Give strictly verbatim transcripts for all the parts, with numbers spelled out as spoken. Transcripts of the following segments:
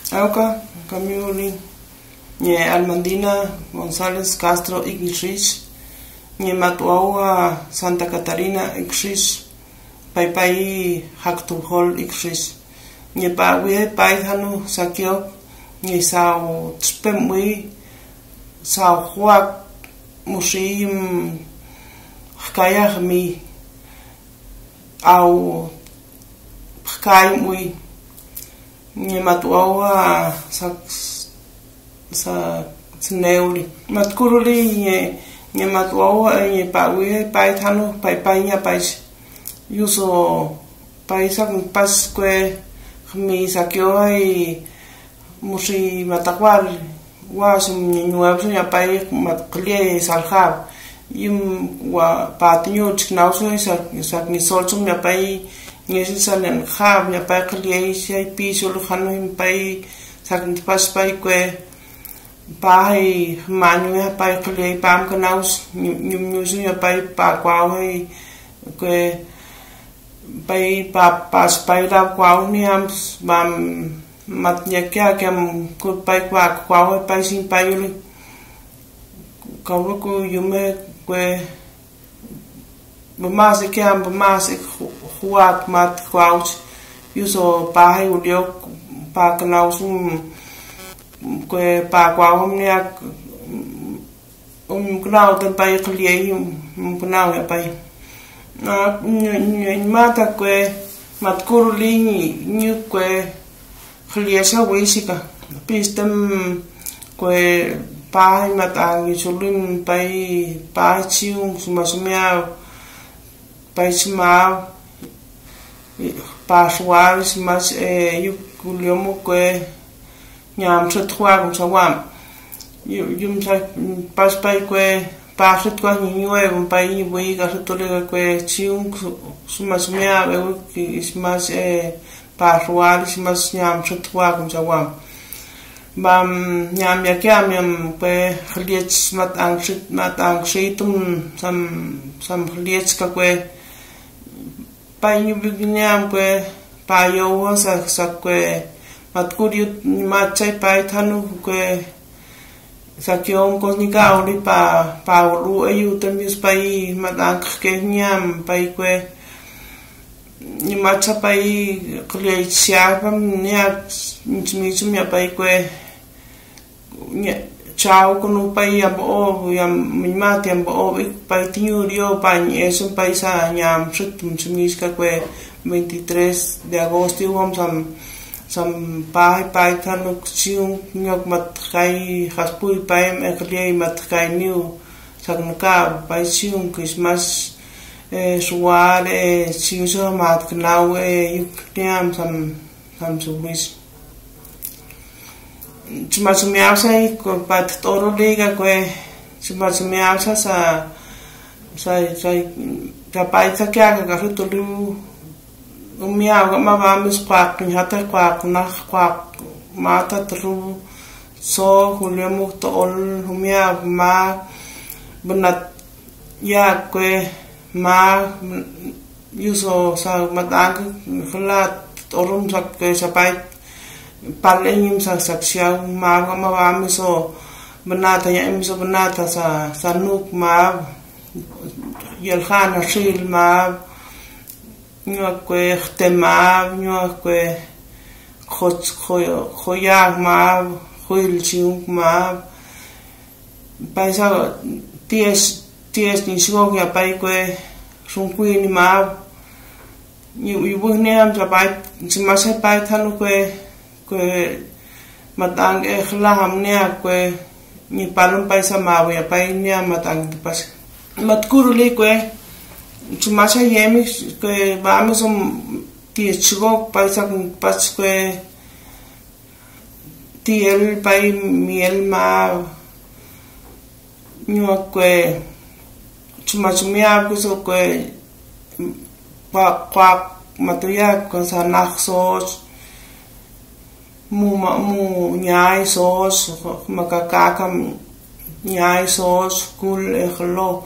Auka, Camille, Nye Almandina, González Castro, Igrish, Nye Matuaua, Santa Catarina, Igrish, Pai Pai, Haktuhol, Igrish, Nye Pawe, Pai Hanu, Sakyo, Nye Sao Tspemui, Sao Huak, Mushim, Hkayah mi, Au Hkai Mui, Nye Matuaua, Sa sa Neuli. Matkuruli, Nye Nye Matuaua, Nye Pawe, Pai Hanu, Pai Pai Nya Pai, Yuso Pai Sak Pasque, Mi Sakyo, Mushi Matakwal, Wasum Nuabsu Nya Pai, Matklie Salhab. Yum wa patinho tnauso sak sak ni solsum ya pai ngesi salen khab ya pai khliai sai pi sol khanu him pai sak ni pas pai kwe pai manu ya pai khliai pam kanaus nyum nyusu ya pai pa kwao hai kwe pai pa pas pai ra kwao ni am bam mat nya kya kem ko pai kwa kwao pai sin pai yuli kau ko yume kwe bamase ke am bamase huat mat kwaut yuso pa hai udio pa kanau sum kwe pa kwao mnia um kanau tan pai khliai um kanau ya pai na mata kwe mat kuruli ni kwe khliai sa wisika pistem kwe Pai matangi sulun pai pai cium suma sumia pai suma pa suaris mas e yukuliomo kwe nyam setwa kum sawam yum sa pas pai kwe pa setwa niwe um pai bui ga setole kwe cium suma sumia e mas e pa suaris mas nyam setwa kum sawam bam nyam ya kyam yam pe khliech mat ang shit mat ang shitum sam sam khliech ka kwe pa yu bignyam kwe pa yo sa sa kwe mat kuriut mat chai pai thanu kwe sa kyom ko ni ka ori pa pa ru ayu tam yus pai mat ang ke nyam pai kwe ni mat cha pai khliech sia pam nya mi chum ya pai kwe chao kono pai am o yam mimati am o pai tinho rio pai esum pai sa nyam sutum sumis ka kwe veintitrés de agosto hom sam sam pai pai tanu chiung nyok mat kai haspui pai me kliai mat kai niu saknka pai chiung Christmas e suar e chiuso mat knau e yukniam sam sam subis cuma sumiausa i ko pat toro liga kwe cuma sumiausa sa sa sa kapai sa kya ka ka tulu umiau ga ma ba mis kwa kun hata kwa na kwa mata tru so hulemu to ol umiau ma benat ya kwe ma yuso sa matang flat orum sa ke sa pai Paling sa saksiya ma ma ma so benata ya im so benata sa sanuk ma yel khana shil ma nyo kwe htema nyo kwe khot khoy khoya ma khoil chiung ma paisa ties ties ni shgo ya pai kwe sung kwe ni ma yu yu ne am sa pai ma sa pai thanu kwe kwe matang e khla hamne kwe ni palum paisa mawe ya pai ni matang pas matkuruli kwe chumasha yemi kwe ba amazon ti chigo paisa pas kwe tiel pai miel ma nyo kwe chumachumia kuso kwe pa kwa matuya ko sa naksos mu mu nyai sos makakaka nyai sos kul ехло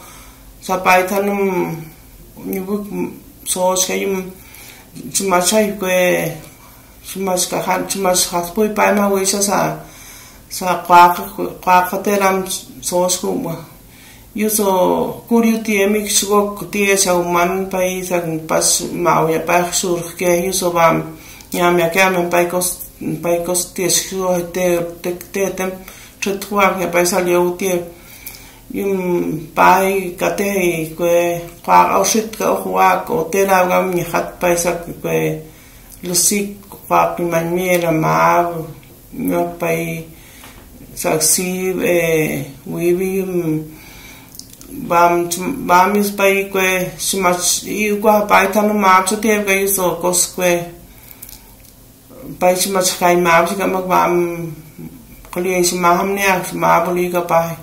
сапайтанум нюбук sos kayum chumachai kwe chumas ka han chumas hat pui pai ma we sa sa sa qua qua ka te ram so sku ma yu so kuriu ti emi sgo ti sa man pai sa pas ma ya pa sur ke yu so bam nyam ya kam pai kos pai kos ti sku te te te tem tretwa ya pai sa leu ti yum pai ka te que qua au sit ka hoa ko te la gam ni hat pai sa que lusik qua pi man mi la ma no pai sa si e we bi bam bam is pai que si ma i qua pai tan ma chu te ga so kos que pai si ma kai ma si ka ma bam ko li si ma ham ne ma boli ka pai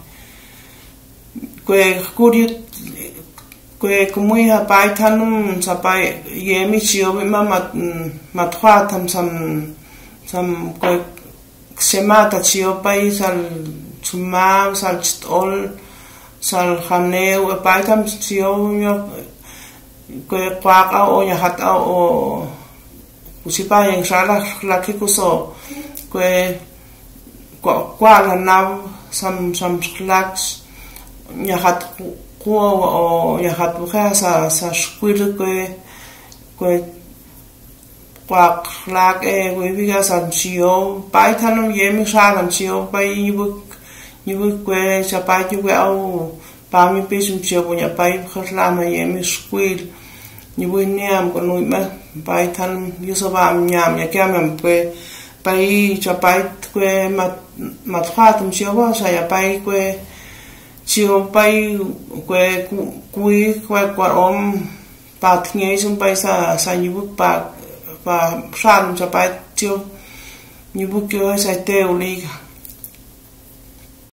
que kuriu que como ia pai tanum sa pai yemi chio ma mat matwa tam sam sam que semata chio pai sal chuma sal ol sal khaneu pai tam chio yo que qua o ya hat o usipa yang sala la ki kuso que qua la nav sam sam relax ya hat ko o ya hat buka sa sa squid que que qua lag e we biga sa chio pai thanum yemi sa lam chio pai bu ni bu que sa pai ju que au pa mi pe sum chio bunya pai khla ma yemi squid ni bu niam ko nu ma pai than yu so ba nyam ya kya mem pe pai cha pai que ma ma khatum chio ba sa ya pai que chiều bay quê quý quê quạt ôm bạc nghe chúng bay sa sa như bức bạc và san cho bay chiều như bức kia sa teo đi